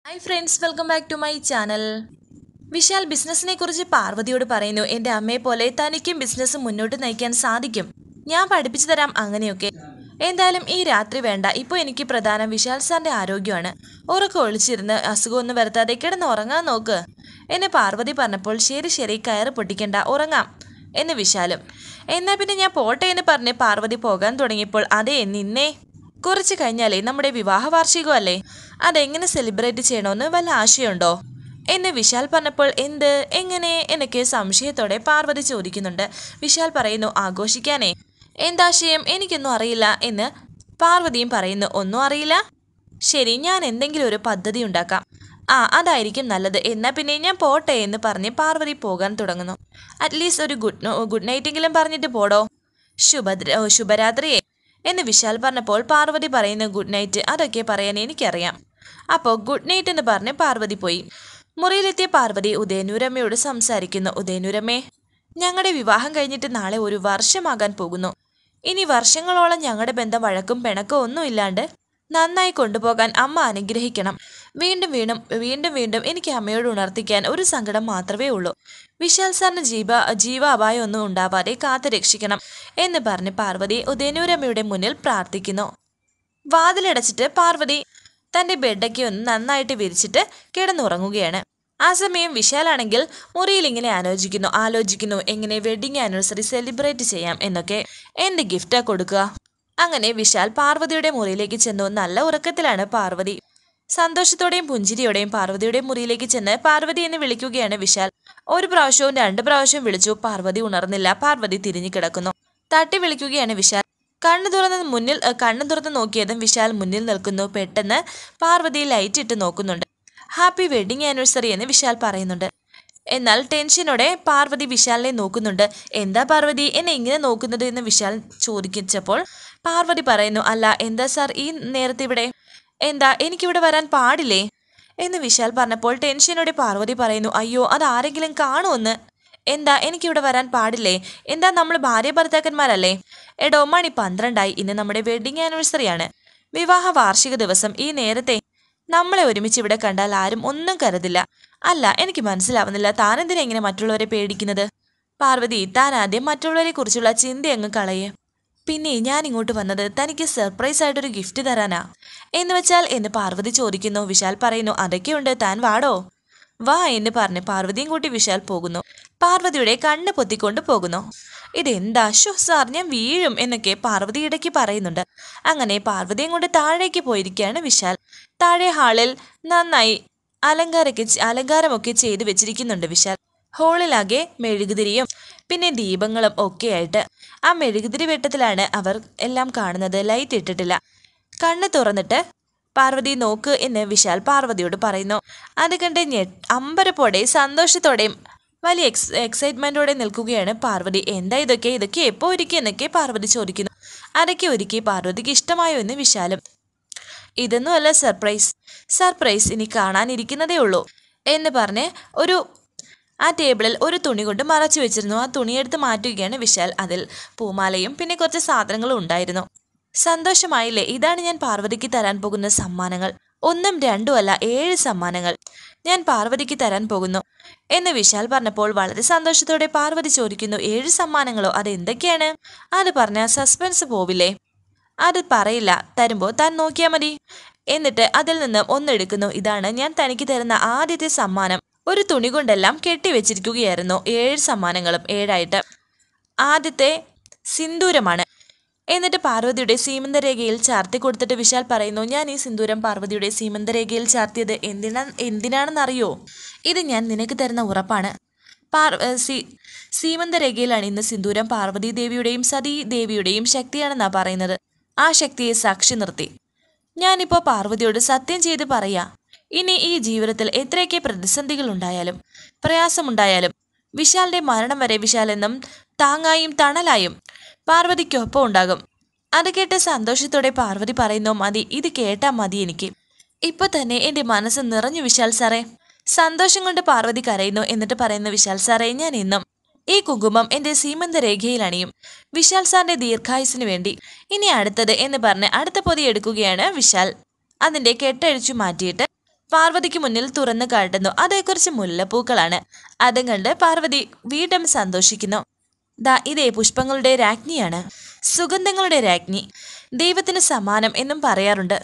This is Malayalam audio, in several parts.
Hi friends, welcome back to my channel. Vishal ബിസിനസ്സിനെ കുറിച്ച് പാർവതിയോട് പറയുന്നു. എൻ്റെ അമ്മയെ പോലെ തനിക്കും ബിസിനസ് മുന്നോട്ട് നയിക്കാൻ സാധിക്കും. ഞാൻ പഠിപ്പിച്ചു തരാം അങ്ങനെയൊക്കെ. എന്തായാലും ഈ രാത്രി വേണ്ട. ഇപ്പോൾ എനിക്ക് പ്രധാനം വിശാൽ സാറിൻ്റെ ആരോഗ്യമാണ്. ഉറക്കം ഒളിച്ചിരുന്ന് അസുഖമൊന്നും വരുത്താതെ കിടന്ന് ഉറങ്ങാൻ നോക്ക് എന്ന് പാർവതി പറഞ്ഞപ്പോൾ ശരി ശരി, കയറ് പൊട്ടിക്കണ്ട, ഉറങ്ങാം എന്ന് വിശാലും. എന്നാൽ പിന്നെ ഞാൻ പോട്ടെ എന്ന് പറഞ്ഞ് പാർവതി പോകാൻ തുടങ്ങിയപ്പോൾ അതേ നിന്നെ, കുറച്ച് കഴിഞ്ഞാലേ നമ്മുടെ വിവാഹ വാർഷികമല്ലേ, അതെങ്ങനെ സെലിബ്രേറ്റ് ചെയ്യണമെന്ന് വല്ല ആശയമുണ്ടോ എന്ന് വിശാൽ പറഞ്ഞപ്പോൾ എന്ത് എങ്ങനെ എന്നൊക്കെ സംശയത്തോടെ പാർവതി ചോദിക്കുന്നുണ്ട്. വിശാൽ പറയുന്നു, ആഘോഷിക്കാനേ. എന്താശയം എനിക്കൊന്നും അറിയില്ല എന്ന് പാർവതിയും പറയുന്നു. ഒന്നും അറിയില്ല? ശരി, ഞാൻ എന്തെങ്കിലും ഒരു പദ്ധതി ഉണ്ടാക്കാം. അതായിരിക്കും നല്ലത്. എന്നാൽ പിന്നെ ഞാൻ പോട്ടെ എന്ന് പറഞ്ഞ് പാർവതി പോകാൻ തുടങ്ങുന്നു. അറ്റ്ലീസ്റ്റ് ഒരു ഗുഡ് നൈറ്റെങ്കിലും പറഞ്ഞിട്ട് പോടോ. ശുഭരാത്രിയെ എന്ന് വിശാൽ പറഞ്ഞപ്പോൾ പാർവതി പറയുന്നു, ഗുഡ് നൈറ്റ് അതൊക്കെ പറയാൻ എനിക്കറിയാം. അപ്പോൾ ഗുഡ് നൈറ്റ് എന്ന് പറഞ്ഞ് പാർവതി പോയി. മുറിയിലെത്തിയ പാർവതി ഉദയനൂരമ്മയോട് സംസാരിക്കുന്നു. ഉദയനൂരമ്മേ, ഞങ്ങളുടെ വിവാഹം കഴിഞ്ഞിട്ട് നാളെ ഒരു വർഷമാകാൻ പോകുന്നു. ഇനി വർഷങ്ങളോളം ഞങ്ങളുടെ ബന്ധം വഴക്കും പിണക്കവും ഒന്നും ഇല്ലാണ്ട് നന്നായി കൊണ്ടുപോകാൻ അമ്മ അനുഗ്രഹിക്കണം. വീണ്ടും വീണ്ടും വീണ്ടും വീണ്ടും എനിക്ക് അമ്മയോട് ഉണർത്തിക്കാൻ ഒരു സങ്കടം മാത്രമേ ഉള്ളൂ. വിശാൽ സാറിന് ജീവാപായം ഒന്നും ഉണ്ടാവാതെ കാത്തു രക്ഷിക്കണം എന്ന് പറഞ്ഞ് പാർവതി ഉദയനൂരമ്മയുടെ മുന്നിൽ പ്രാർത്ഥിക്കുന്നു. വാതിലടച്ചിട്ട് പാർവതി തൻ്റെ ബെഡൊക്കെ ഒന്ന് നന്നായിട്ട് വിരിച്ചിട്ട് കിടന്നുറങ്ങുകയാണ്. ആ സമയം വിശാലാണെങ്കിൽ മുറിയിൽ ഇങ്ങനെ ആലോചിക്കുന്നു എങ്ങനെ വെഡിങ് ആനിവേഴ്സറി സെലിബ്രേറ്റ് ചെയ്യാം എന്നൊക്കെ. എന്ത് ഗിഫ്റ്റാ കൊടുക്കുക? അങ്ങനെ വിശാൽ പാർവതിയുടെ മുറിയിലേക്ക് ചെന്നു. നല്ല ഉറക്കത്തിലാണ് പാർവതി. സന്തോഷത്തോടെയും പുഞ്ചിരിയോടെയും പാർവതിയുടെ മുറിയിലേക്ക് ചെന്ന് പാർവതി എന്ന് വിളിക്കുകയാണ് വിശാൽ. ഒരു പ്രാവശ്യവും 2 പ്രാവശ്യവും വിളിച്ചു. പാർവതി ഉണർന്നില്ല. പാർവതി തിരിഞ്ഞു കിടക്കുന്നു. തട്ടി വിളിക്കുകയാണ് വിശാൽ. കണ്ണു തുറന്ന് നോക്കിയതും വിശാൽ മുന്നിൽ നിൽക്കുന്നു. പെട്ടെന്ന് പാർവതി ലൈറ്റ് ഇട്ട് നോക്കുന്നുണ്ട്. ഹാപ്പി വെഡിങ് ആനിവേഴ്സറി എന്ന് വിശാൽ പറയുന്നുണ്ട്. എന്നാൽ ടെൻഷനോടെ പാർവതി വിശാലിനെ നോക്കുന്നുണ്ട്. എന്താ പാർവതി എന്നെ ഇങ്ങനെ നോക്കുന്നത് എന്ന് വിശാൽ ചോദിച്ചപ്പോൾ പാർവതി പറയുന്നു, അല്ല എന്താ സാർ ഈ നേരത്തെ ഇവിടെ? എന്താ എനിക്കിവിടെ വരാൻ പാടില്ലേ എന്ന് വിശാൽ പറഞ്ഞപ്പോൾ ടെൻഷനോടെ പാർവതി പറയുന്നു, അയ്യോ അത് ആരെങ്കിലും കാണുമെന്ന്. എന്താ എനിക്കിവിടെ വരാൻ പാടില്ലേ? എന്താ നമ്മൾ ഭാര്യ ഭർത്താക്കന്മാരല്ലേ? എടോ, മണി 12ആയി. ഇന്ന് നമ്മുടെ വെഡിങ് ആനിവേഴ്സറിയാണ്, വിവാഹ വാർഷിക ദിവസം. ഈ നേരത്തെ നമ്മളെ ഒരുമിച്ച് ഇവിടെ കണ്ടാൽ ആരും ഒന്നും കരുതില്ല. അല്ല, എനിക്ക് മനസ്സിലാവുന്നില്ല, താനെന്തിനാ ഇങ്ങനെ മറ്റുള്ളവരെ പേടിക്കുന്നത്? പാർവതി, താൻ ആദ്യം മറ്റുള്ളവരെ കുറിച്ചുള്ള ചിന്ത അങ്ങ് കളയേ. പിന്നെ ഞാൻ ഇങ്ങോട്ട് വന്നത് തനിക്ക് സർപ്രൈസ് ആയിട്ടൊരു ഗിഫ്റ്റ് തരാനാ. എന്ന് വെച്ചാൽ എന്ന് പാർവതി ചോദിക്കുന്നു. വിശാൽ പറയുന്നു, അതൊക്കെയുണ്ട്, താൻ വാടോ. വാ എന്ന് പറഞ്ഞ് പാർവതിയും കൂട്ടി വിശാൽ പോകുന്നു. പാർവതിയുടെ കണ്ണ് പൊത്തിക്കൊണ്ട് പോകുന്നു. ഇതെന്താ സാർ, ഞാൻ വീഴും എന്നൊക്കെ പാർവതി ഇടയ്ക്ക് പറയുന്നുണ്ട്. അങ്ങനെ പാർവതിയും കൊണ്ട് താഴേക്ക് പോയിരിക്കുകയാണ് വിശാൽ. താഴെ ഹാളിൽ നന്നായി അലങ്കാരമൊക്കെ ചെയ്ത് വെച്ചിരിക്കുന്നുണ്ട് വിശാൽ. ഹോളിലാകെ മെഴുകുതിരിയും പിന്നെ ദീപങ്ങളും ഒക്കെ ആയിട്ട്. ആ മെഴുകുതിരി വെട്ടത്തിലാണ് അവർ എല്ലാം കാണുന്നത്. ലൈറ്റ് ഇട്ടിട്ടില്ല. കണ്ണ് തുറന്നിട്ട് പാർവതി നോക്ക് എന്ന് വിശാൽ പാർവതിയോട് പറയുന്നു. അത് കണ്ട് അമ്പരപ്പോടെ സന്തോഷത്തോടെയും വലിയ എക്സൈറ്റ്മെന്റോടെ നിൽക്കുകയാണ് പാർവതി. എന്താ ഇതൊക്കെ എപ്പോൾ ഒരുക്കി എന്നൊക്കെ പാർവതി ചോദിക്കുന്നു. അതൊക്കെ ഒരുക്കി പാർവതിക്ക് ഇഷ്ടമായോ എന്ന് വിശാലും. ഇതൊന്നുമല്ല സർപ്രൈസ് ഇനി കാണാനിരിക്കുന്നതേ ഉള്ളൂ എന്ന് പറഞ്ഞ് ആ ടേബിളിൽ ഒരു തുണി കൊണ്ട് മറച്ചു വെച്ചിരുന്നു. ആ തുണിയെടുത്ത് മാറ്റുകയാണ് വിശാൽ. അതിൽ പൂമാലയും പിന്നെ കുറച്ച് സാധനങ്ങളും ഉണ്ടായിരുന്നു. സന്തോഷമായില്ലേ? ഇതാണ് ഞാൻ പാർവതിക്ക് തരാൻ പോകുന്ന സമ്മാനങ്ങൾ. 1ഉം 2ഉം അല്ല, 7 സമ്മാനങ്ങൾ ഞാൻ പാർവതിക്ക് തരാൻ പോകുന്നു എന്ന് വിശാൽ പറഞ്ഞപ്പോൾ വളരെ സന്തോഷത്തോടെ പാർവതി ചോദിക്കുന്നു, 7 സമ്മാനങ്ങളോ? അതെന്തൊക്കെയാണ്? അത് പറഞ്ഞാൽ സസ്പെൻസ് പോവില്ലേ? അത് പറയില്ല, തരുമ്പോൾ താൻ നോക്കിയാൽ മതി. എന്നിട്ട് അതിൽ നിന്നും ഒന്നെടുക്കുന്നു. ഇതാണ് ഞാൻ തനിക്ക് തരുന്ന ആദ്യത്തെ സമ്മാനം. ഒരു തുണി കൊണ്ടെല്ലാം കെട്ടിവെച്ചിരിക്കുകയായിരുന്നു 7 സമ്മാനങ്ങളും 7ആയിട്ട്. ആദ്യത്തെ സിന്ദൂരമാണ്. എന്നിട്ട് പാർവതിയുടെ സീമന്തരേഖയിൽ ചാർത്തി കൊടുത്തിട്ട് വിശാൽ പറയുന്നു, ഞാൻ ഈ സിന്ദൂരം പാർവതിയുടെ സീമന്തരേഖയിൽ ചാർത്തിയത് എന്തിനാണെന്നറിയോ? ഇത് ഞാൻ നിനക്ക് തരുന്ന ഉറപ്പാണ്. സീമന്തരേഖയിലാണ് ഇന്ന് സിന്ദൂരം പാർവതി ദേവിയുടെയും സതീ ദേവിയുടെയും ശക്തിയാണെന്നാ പറയുന്നത്. ആ ശക്തിയെ സാക്ഷി നിർത്തി ഞാനിപ്പോൾ പാർവതിയോട് സത്യം ചെയ്ത് പറയാ, ഇനി ഈ ജീവിതത്തിൽ എത്രയൊക്കെ പ്രതിസന്ധികൾ ഉണ്ടായാലും പ്രയാസമുണ്ടായാലും വിശാലിന്റെ മരണം വരെ വിശാൽ എന്നും താങ്ങായും തണലായും പാർവതിക്കൊപ്പം ഉണ്ടാകും. അത് കേട്ട് സന്തോഷത്തോടെ പാർവതി പറയുന്നു, മതി, ഇത് കേട്ടാ മതി എനിക്ക്. ഇപ്പൊ തന്നെ എന്റെ മനസ്സ് നിറഞ്ഞു വിശാൽ സാറേ. സന്തോഷം കൊണ്ട് പാർവതി കരയുന്നു. എന്നിട്ട് പറയുന്നു, വിശാൽ സാറേ, ഞാൻ ഇന്നും ഈ കുങ്കുമം എന്റെ സീമന്തരേഖയിൽ അണിയും, വിശാൽ സാറിന്റെ ദീർഘായുസിന് വേണ്ടി. ഇനി അടുത്തത് എന്ന് പറഞ്ഞ് അടുത്ത പൊതി എടുക്കുകയാണ് വിശാൽ. അതിന്റെ കെട്ടഴിച്ചു മാറ്റിയിട്ട് പാർവതിക്ക് മുന്നിൽ തുറന്നു കാട്ടുന്നു. അതേക്കുറിച്ച് മുല്ലപ്പൂക്കളാണ്. അതും കണ്ട് പാർവതി വീണ്ടും സന്തോഷിക്കുന്നു. ദാ ഇതേ പുഷ്പങ്ങളുടെ രാജ്ഞിയാണ്, സുഗന്ധങ്ങളുടെ രാജ്ഞി, ദൈവത്തിന് സമാനം എന്നും പറയാറുണ്ട്.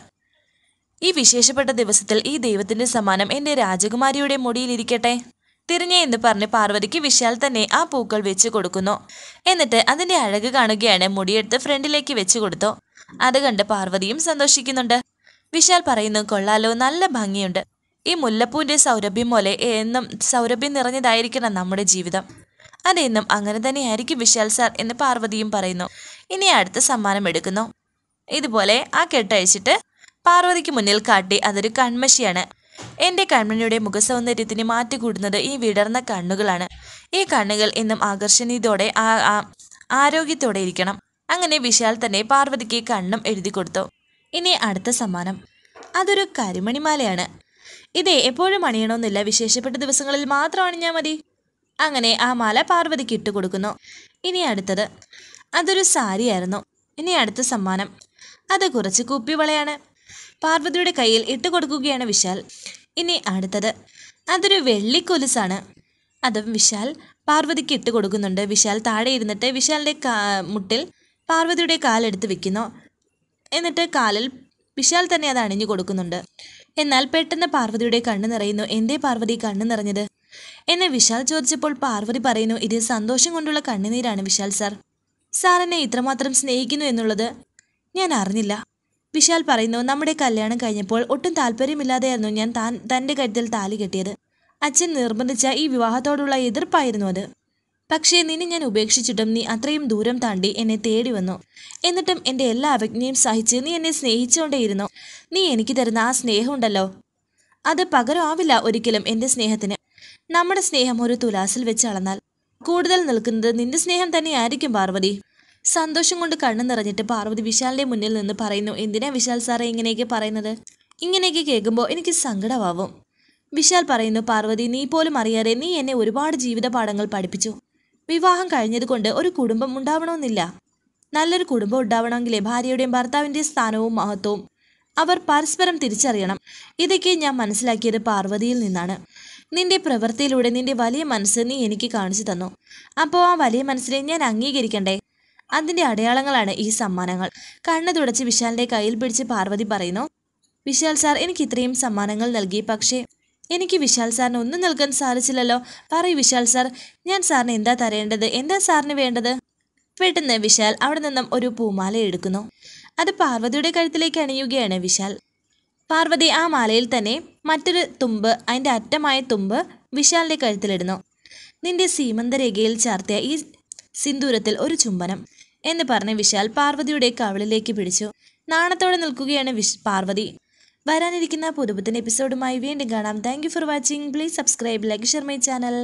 ഈ വിശേഷപ്പെട്ട ദിവസത്തിൽ ഈ ദൈവത്തിന്റെ സമ്മാനം എന്റെ രാജകുമാരിയുടെ മുടിയിലിരിക്കട്ടെ. തിരിഞ്ഞേ എന്ന് പറഞ്ഞ് പാർവതിക്ക് വിശാൽ തന്നെ ആ പൂക്കൾ വെച്ച് കൊടുക്കുന്നു. എന്നിട്ട് അതിന്റെ അഴക് കാണുകയാണ്. മുടിയെടുത്ത് ഫ്രണ്ടിലേക്ക് വെച്ച് കൊടുത്തു. അത് കണ്ട് പാർവതിയും സന്തോഷിക്കുന്നുണ്ട്. വിശാൽ പറയുന്നു, കൊള്ളാലോ, നല്ല ഭംഗിയുണ്ട്. ഈ മുല്ലപ്പൂവിന്റെ സൗരഭ്യം പോലെ എന്നും സൗരഭ്യം നിറഞ്ഞതായിരിക്കണം നമ്മുടെ ജീവിതം. അതെന്നും അങ്ങനെ തന്നെയായിരിക്കും വിശാൽ സാർ എന്ന് പാർവതിയും പറയുന്നു. ഇനി അടുത്ത സമ്മാനം എടുക്കുന്നു. ഇതുപോലെ ആ കെട്ടഴിച്ചിട്ട് പാർവതിക്ക് മുന്നിൽ കാട്ടി. അതൊരു കൺമഷിയാണ്. എന്റെ കൺമണിയുടെ മുഖസൗന്ദര്യത്തിന് മാറ്റുകൂടുന്നത് ഈ വിടർന്ന കണ്ണുകളാണ്. ഈ കണ്ണുകൾ എന്നും ആകർഷണീയതോടെ ആരോഗ്യത്തോടെ ഇരിക്കണം. അങ്ങനെ വിശാൽ തന്നെ പാർവതിക്ക് കണ്ണും എഴുതി കൊടുത്തു. ഇനി അടുത്ത സമ്മാനം, അതൊരു കരിമണിമാലയാണ്. ഇതേ എപ്പോഴും അണിയണമെന്നില്ല, വിശേഷപ്പെട്ട ദിവസങ്ങളിൽ മാത്രം അണിഞ്ഞാൽ മതി. അങ്ങനെ ആ മാല പാർവതിക്ക് ഇട്ട് കൊടുക്കുന്നു. ഇനി അടുത്തത്, അതൊരു സാരിയായിരുന്നു. ഇനി അടുത്ത സമ്മാനം, അത് കുറച്ച് കുപ്പിവളയാണ്. പാർവതിയുടെ കയ്യിൽ ഇട്ട് കൊടുക്കുകയാണ് വിശാൽ. ഇനി അടുത്തത്, അതൊരു വെള്ളിക്കൊലുസാണ്. അതും വിശാൽ പാർവതിക്ക് ഇട്ട് കൊടുക്കുന്നുണ്ട്. വിശാൽ താഴെ ഇരുന്നിട്ട് വിശാലിൻ്റെ മുട്ടിൽ പാർവതിയുടെ കാലെടുത്ത് വെക്കുന്നു. എന്നിട്ട് കാലിൽ വിശാൽ തന്നെ അത് അണിഞ്ഞു കൊടുക്കുന്നുണ്ട്. എന്നാൽ പെട്ടെന്ന് പാർവതിയുടെ കണ്ണ് നിറയുന്നു. എന്തേ പാർവതി കണ്ണ് നിറഞ്ഞത് എന്നെ വിശാൽ ചോദിച്ചപ്പോൾ പാർവതി പറയുന്നു, ഇത് സന്തോഷം കൊണ്ടുള്ള കണ്ണുനീരാണ് വിശാൽ സാർ. സാർ എന്നെ ഇത്രമാത്രം സ്നേഹിക്കുന്നു എന്നുള്ളത് ഞാൻ അറിഞ്ഞില്ല. വിശാൽ പറയുന്നു, നമ്മുടെ കല്യാണം കഴിഞ്ഞപ്പോൾ ഒട്ടും താല്പര്യമില്ലാതെയായിരുന്നു ഞാൻ തൻ്റെ കഴുത്തിൽ താലി കെട്ടിയത്. അച്ഛൻ നിർബന്ധിച്ച ഈ വിവാഹത്തോടുള്ള എതിർപ്പായിരുന്നു അത്. പക്ഷേ നിന്നെ ഞാൻ ഉപേക്ഷിച്ചിട്ടും നീ അത്രയും ദൂരം താണ്ടി എന്നെ തേടി വന്നു. എന്നിട്ടും എൻ്റെ എല്ലാ അവജ്ഞയും സഹിച്ച് നീ എന്നെ സ്നേഹിച്ചുകൊണ്ടേയിരുന്നു. നീ എനിക്ക് തരുന്ന ആ സ്നേഹമുണ്ടല്ലോ, അത് പകരമാവില്ല ഒരിക്കലും എൻ്റെ സ്നേഹത്തിന്. നമ്മുടെ സ്നേഹം ഒരു തുലാസിൽ വെച്ച് അളന്നാൽ കൂടുതൽ നിൽക്കുന്നത് നിന്റെ സ്നേഹം തന്നെയായിരിക്കും പാർവതി. സന്തോഷം കൊണ്ട് കണ്ണു നിറഞ്ഞിട്ട് പാർവതി വിശാലിന്റെ മുന്നിൽ നിന്ന് പറയുന്നു, എന്തിനാ വിശാൽ സാറേ ഇങ്ങനെയൊക്കെ പറയുന്നത്? ഇങ്ങനെയൊക്കെ കേൾക്കുമ്പോൾ എനിക്ക് സങ്കടമാവും. വിശാൽ പറയുന്നു, പാർവതി, നീ പോലും അറിയാതെ നീ എന്നെ ഒരുപാട് ജീവിത പാഠങ്ങൾ പഠിപ്പിച്ചു. വിവാഹം കഴിഞ്ഞതുകൊണ്ട് ഒരു കുടുംബം ഉണ്ടാവണമെന്നില്ല. നല്ലൊരു കുടുംബം ഉണ്ടാവണമെങ്കിലേ ഭാര്യയുടെയും ഭർത്താവിൻ്റെയും സ്ഥാനവും മഹത്വവും അവർ പരസ്പരം തിരിച്ചറിയണം. ഇതൊക്കെ ഞാൻ മനസ്സിലാക്കിയത് പാർവതിയിൽ നിന്നാണ്. നിന്റെ പ്രവൃത്തിയിലൂടെ നിന്റെ വലിയ മനസ്സ് നീ എനിക്ക് കാണിച്ചു തന്നു. അപ്പോൾ ആ വലിയ മനസ്സിനെ ഞാൻ അംഗീകരിക്കണ്ടേ? അതിൻ്റെ അടയാളങ്ങളാണ് ഈ സമ്മാനങ്ങൾ. കണ്ണ് തുടച്ച് വിശാലിൻ്റെ കയ്യിൽ പിടിച്ച് പാർവതി പറയുന്നു, വിശാൽ സാർ എനിക്ക് ഇത്രയും സമ്മാനങ്ങൾ നൽകി, പക്ഷേ എനിക്ക് വിശാൽ സാറിന് ഒന്നും നൽകാൻ സാധിച്ചില്ലല്ലോ. പറയൂ വിശാൽ സാർ, ഞാൻ സാറിന് എന്താ തരേണ്ടത്? എന്താ സാറിന് വേണ്ടത്? പെട്ടെന്ന് വിശാൽ അവിടെ നിന്നും ഒരു പൂമാല എടുക്കുന്നു. അത് പാർവതിയുടെ കഴുത്തിലേക്ക് അണിയുകയാണ് വിശാൽ. പാർവതി ആ മാലയിൽ തന്നെ മറ്റൊരു തുമ്പ്, അതിൻ്റെ അറ്റമായ തുമ്പ് വിശാലിൻ്റെ കഴുത്തിലിടുന്നു. നിന്റെ സീമന്തരേഖയിൽ ചാർത്തിയ ഈ സിന്ദൂരത്തിൽ ഒരു ചുംബനം എന്ന് പറഞ്ഞ് വിശാൽ പാർവതിയുടെ കവിളിലേക്ക് പിടിച്ചു. നാണത്തോടെ നിൽക്കുകയാണ് പാർവതി. വരാനിരിക്കുന്ന പുതുപുത്തൻ എപ്പിസോഡുമായി വീണ്ടും കാണാം. Thank you for watching. Please subscribe, like, share my channel.